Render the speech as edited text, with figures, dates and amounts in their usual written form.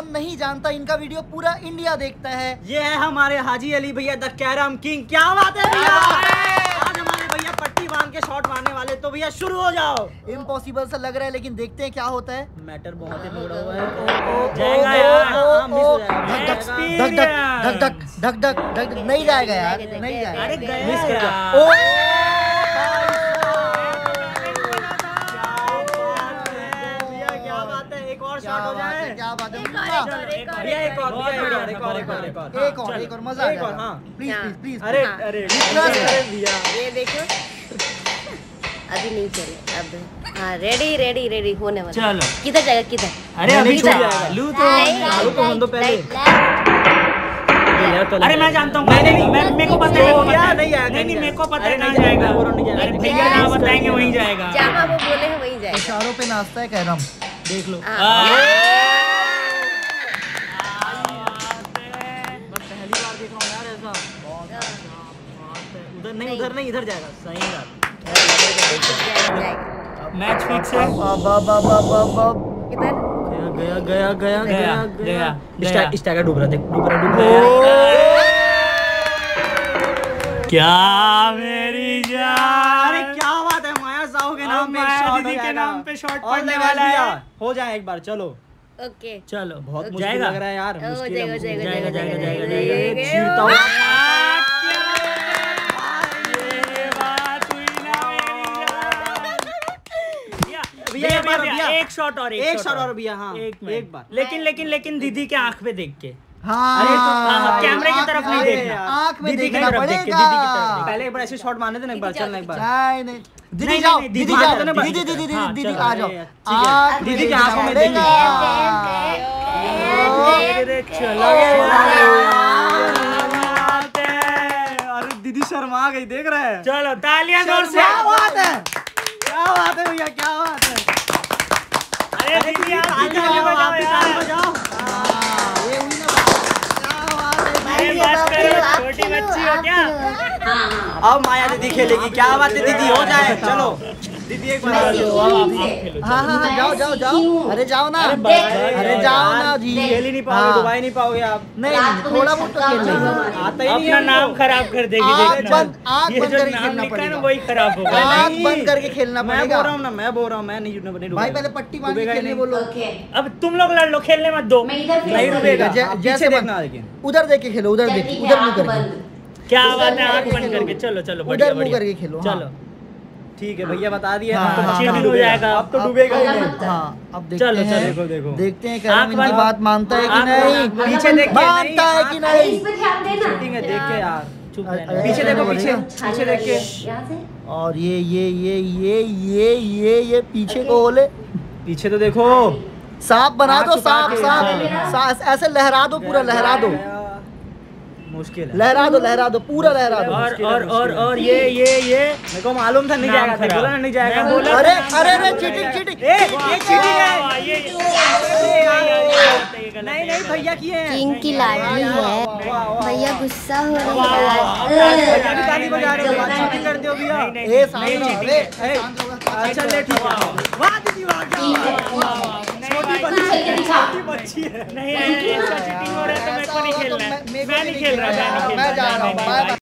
नाम नहीं जानता, इनका वीडियो पूरा इंडिया देखता है। ये है हमारे हाजी अली भैया द कैरम किंग। क्या बात है भैया, आज हमारे भैया पट्टी बांध के शॉट मारने वाले। तो भैया शुरू हो जाओ। इम्पॉसिबल सा लग रहा है लेकिन देखते हैं क्या होता है। मैटर बहुत ही बिगड़ा हुआ है। जाएगा यार, मिस हो जाएगा। धक धक धक धक धक, नहीं जाएगा यार, नहीं जाएगा। अरे मिस कर गया। क्या बात है, एक और शॉट हो जाए। क्या बात है, भैया एक और मजा आ जाएगा। हाँ प्लीज प्लीज प्लीज। अरे अरे भैया ये देखो, अभी नहीं चले अब। हाँ रेडी रेडी रेडी होने वाला। चलो किधर जाएगा, किधर? अरे अभी छूट जाएगा। लू तो हम तो पहले। अरे मैं जानता हूँ, मेरे को पता है नहीं, मेरे को पता है कहाँ जाएगा। अरे भैया जहाँ बताएंगे वहीं जाएगा, जहाँ वो बोले हैं वहीं जाएगा। इशारों पे नाचता है कैरम, देख लो। पहली बार देख रहा हूँ यार ऐसा। उधर नहीं, उधर नहीं, इधर जाएगा। सही बात। मैच फिक्स है। किधर? गया गया गया गया गया गया। स्टैगर डूब रहा, देख डूब रहा। क्या मेरी जान, अरे क्या बात है, माया साहू के नाम पे शॉट के नाम पे शॉट और पड़ने वाला है। हो जाए एक बार। चलो ओके चलो बहुत मुश्किल लग रहा है यार। मुश्किल है, मुश्किल है। जाएगा जाएगा, जाएगा, जाएगा। चीरता हुआ। भैया एक शॉट और एक शॉट और भैया। हाँ एक बार। लेकिन दीदी के आंख पे देख के। हाँ, कैमरे की तरफ नहीं देखना, आंख में दीदी की देखना तरफ देख के, पड़ेगा। दीदी की तरफ। पहले एक बार ऐसे शॉट मारने थे ना, एक बार चलना एक बार। नहीं दीदी नहीं, जाओ, नहीं, दीदी दीदी जाओ, जाओ ना, दीदी दीदी दीदी हाँ, दीदी चलो, आ जाओ। ठीक है। दीदी की आंखों में देखना। अरे दीदी शर्मा गई, देख रहे हैं। चलो तालियां जोर से। क्या बात है, क्या बात है भैया, क्या बात है। अरे दीदी आप ताली बजाओ यार। अरे बात करो, छोटी बच्ची हो क्या? अब माया दीदी खेलेगी। क्या बात है दीदी, हो जाए। चलो दीदी एक बार। हाँ हाँ हाँ, जाओ जाओ जाओ। अरे जाओ ना, अरे जाओ ना जी। खेल ही नहीं पाओगे, डुबा ही नहीं पाओगे आप। नहीं थोड़ा बहुत तो खेल लेंगे। आता ही नहीं अपना है नाम खराब कर देगी। आँख देखना, बंद ये जो करके नाम खेलना लिखा है ना पड़ेगा। वही खराब होगा। आँख बंद करके खेलना मैं पड़ेगा। बोल रहा हूँ ना, मैं बोल रहा हूँ, मैं नहीं डूबने दूंगा। भाई पहले पट्टी बांध के डूबेगा ही खेलने नहीं। बोलो। अब तुम लोग लड़ लो, खेलने मत दो। नहीं डूबेगा। जैसे देखना, लेकिन उधर देख के खेलो, उधर देख, उधर मुंह करके, क्या बात है, आंख बंद करके। चलो चलो, उधर बढ़िया मुंह बढ़िया। करके खेलो। चलो ठीक है भैया, बता दिए। हाँ, अब तो हाँ, चीटिंग हो जाएगा। अब तो डूबेगा ही नहीं। हाँ अब देखते चलो, हैं। चलो, देखो। देखते हैं कैरम आँख इनकी बंद। बात मानता है कि आँख नहीं, बंद। पीछे देख के मानता है कि नहीं। चीटिंग है, देख के यार। चुप अरे, रहना। पीछे देखो, पीछे पीछे देख के। और ये पीछे को बोले, पीछे तो देखो। सांप बना दो, आँख छुपा सांप के। सांप ऐसे लहरा दो, पूरा लहरा दो, मुश्किल है। लहरा दो, पूरा लहरा दो। और ये मेरे को मालूम था नहीं नाम जाएगा, खराब। बोला ना नहीं जाएगा। मैं बोला अरे था, अरे नाम अरे खराब चीटिंग हो चीटिंग। ये चीटिंग है। नहीं नहीं नहीं भैया किए हैं। किंग की लाडली है भैया, गुस्सा हो रही भैया भी ताली है। बजा रहे हो, चीटिंग कर दियो भैया। ए शांत रहो, अरे अच्छा ले, ठीक है। वाह दीदी वाह, क्या बात है। छोटी बच्ची है। नहीं, ऐसा चीटिंग हो रहा है तो मेरे को नहीं खेलना है। मैं नहीं खेल रहा, मैं जा रहा हूँ।